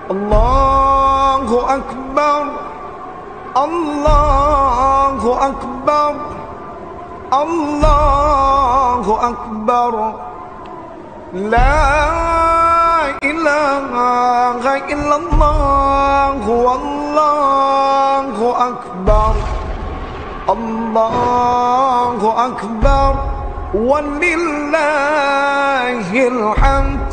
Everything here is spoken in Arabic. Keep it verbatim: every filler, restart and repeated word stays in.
الله أكبر الله أكبر الله أكبر لا إله إلا الله والله أكبر الله أكبر ولله الحمد